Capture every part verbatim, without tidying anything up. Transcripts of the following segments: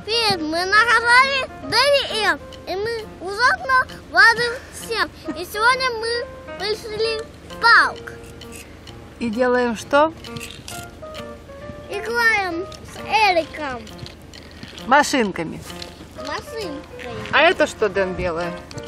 Привет, мы на канале Дэви М, и мы ужасно рады всем. И сегодня мы пришли в парк. И делаем что? Играем с Эриком. Машинками. Машинкой. А это что, Дэн, белое?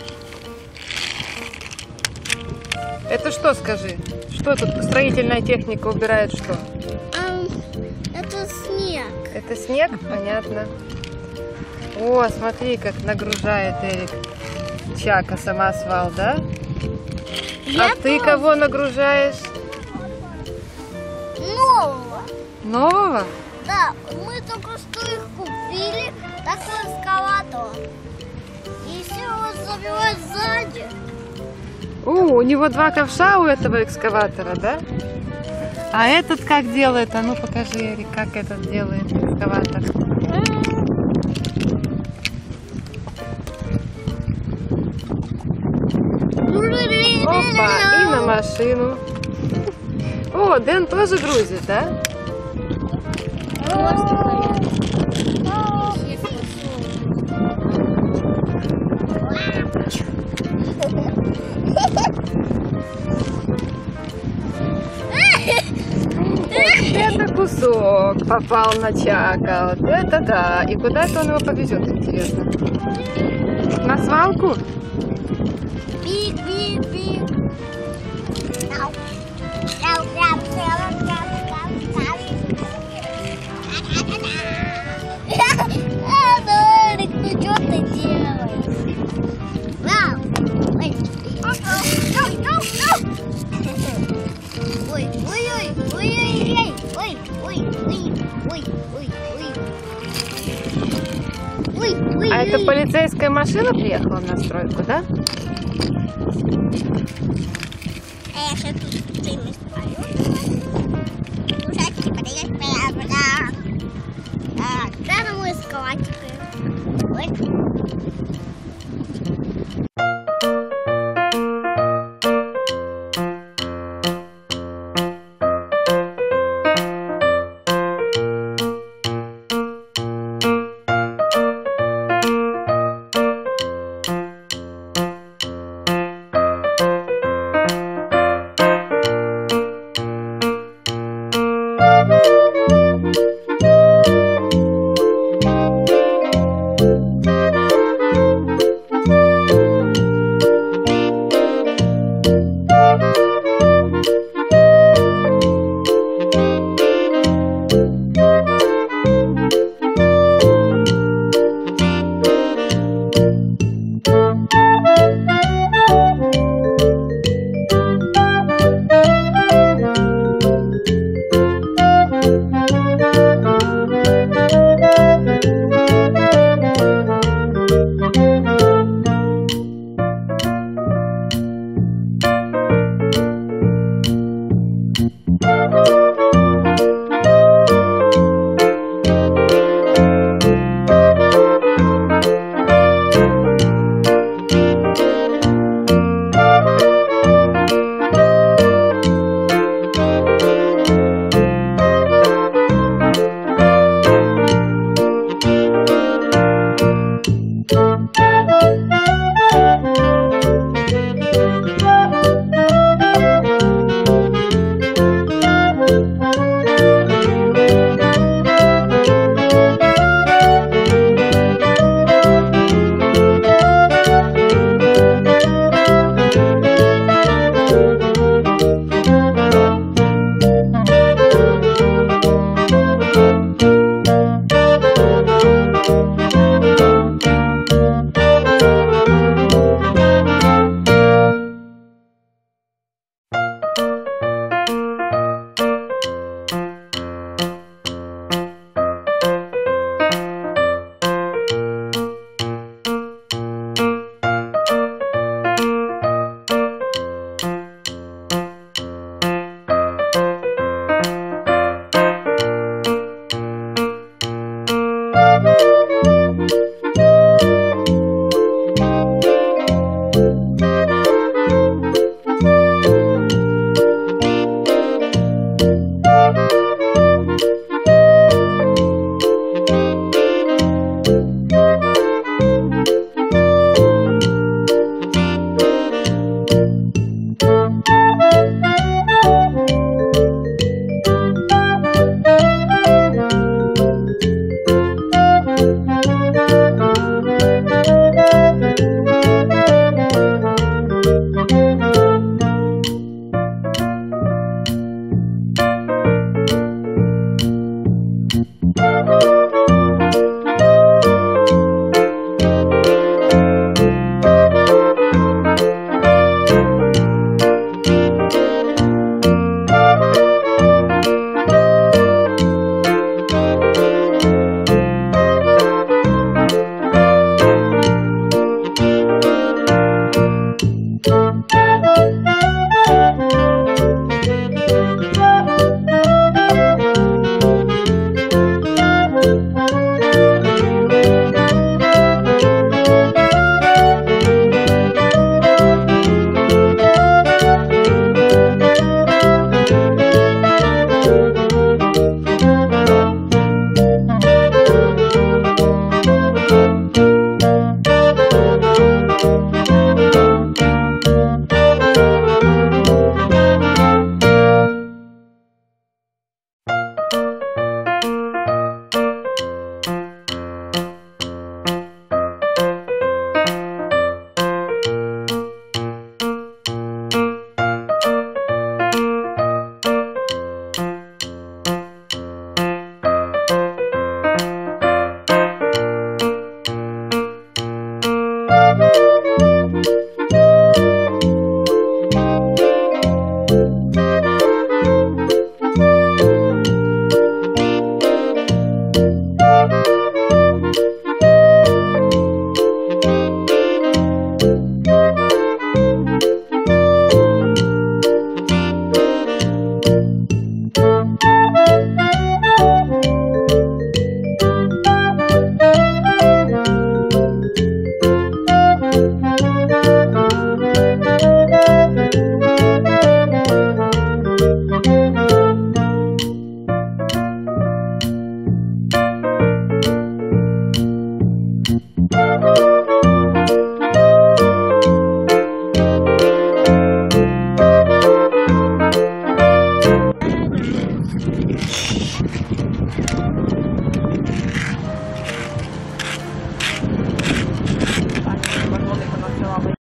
Это что, скажи? Что тут строительная техника убирает что? Ам, это снег. Это снег? Понятно. О, смотри, как нагружает Эрик Чака самосвал, да? Я а ты тоже. кого нагружаешь? Нового. Нового? Да, мы только что их купили, такой экскаватор. И еще его забивать сзади. О, у него два ковша у этого экскаватора, да? А этот как делает? А ну покажи, Эрик, как этот делает экскаватор. Опа, и на машину. О, Дэн тоже грузит, да? Это кусок попал на Чака. Вот это да. И куда-то он его повезет, интересно. На свалку? Пик-пик-пик. Эрик, ну что ты делаешь? Ой, ой, ой, ой, ой, ой, ой, ой, ой, ой, ой, ой, ой. А это полицейская машина приехала на стройку, да? А я сейчас тут специально спалю. Ужасно, подойдешь прямо, да. Прямо мы скалатикаем. Ой.